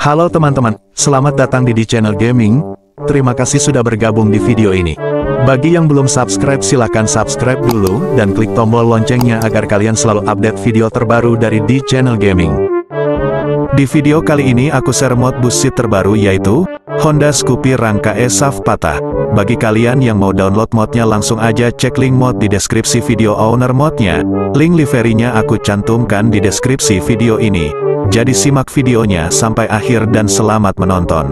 Halo teman-teman, selamat datang di Channel Gaming. Terima kasih sudah bergabung di video ini. Bagi yang belum subscribe silahkan subscribe dulu dan klik tombol loncengnya agar kalian selalu update video terbaru dari di Channel Gaming. Di video kali ini aku share mod bus seat terbaru yaitu Honda Scoopy rangka E-SAF patah. Bagi kalian yang mau download modnya langsung aja cek link mod di deskripsi video owner modnya. Link liverynya aku cantumkan di deskripsi video ini. Jadi simak videonya sampai akhir dan selamat menonton.